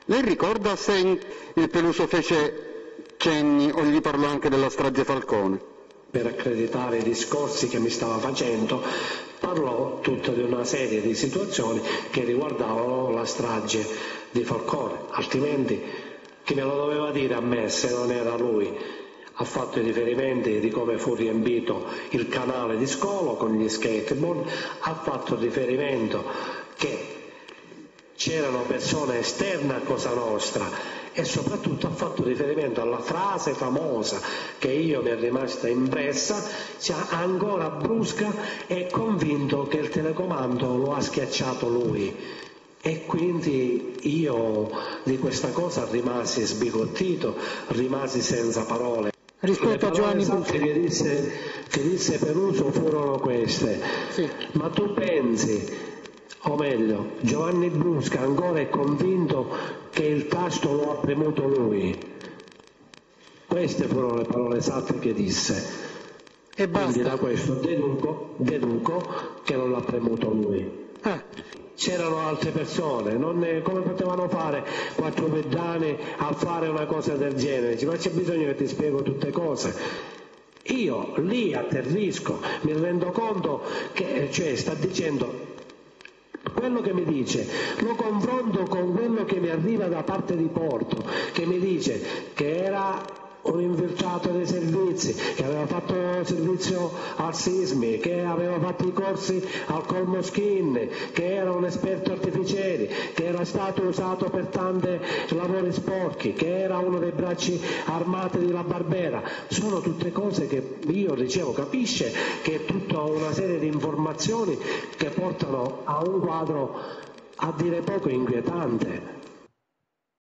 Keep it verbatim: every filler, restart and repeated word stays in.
Lei ricorda se il Peluso fece cenni o gli parlò anche della strage Falcone? Per accreditare i discorsi che mi stava facendo, parlò tutta di una serie di situazioni che riguardavano la strage di Falcone, altrimenti chi me lo doveva dire a me se non era lui? Ha fatto i riferimenti di come fu riempito il canale di Scolo con gli skateboard, ha fatto riferimento che c'erano persone esterne a Cosa Nostra e soprattutto ha fatto riferimento alla frase famosa che io mi è rimasta impressa, cioè ancora Brusca è convinto che il telecomando lo ha schiacciato lui. E quindi io di questa cosa rimasi sbigottito, rimasi senza parole. Rispetto a Giovanni Brusca che disse, che disse Peluso furono queste, sì. Ma tu pensi, o meglio, Giovanni Brusca ancora è convinto che il tasto lo ha premuto lui? Queste furono le parole esatte che disse. E basta. Quindi da questo deduco, deduco che non l'ha premuto lui. Ah. C'erano altre persone, non ne, come potevano fare quattro pedane a fare una cosa del genere? Dice, ma c'è bisogno che ti spiego tutte cose. Io lì atterrisco, mi rendo conto che cioè, sta dicendo quello che mi dice, lo confronto con quello che mi arriva da parte di Porto, che mi dice che era un infiltrato dei servizi, che aveva fatto servizio al Sismi, che aveva fatto i corsi al Colmoskin, che era un esperto artificieri, che era stato usato per tanti lavori sporchi, che era uno dei bracci armati di La Barbera. Sono tutte cose che io ricevo, capisce che è tutta una serie di informazioni che portano a un quadro a dire poco inquietante.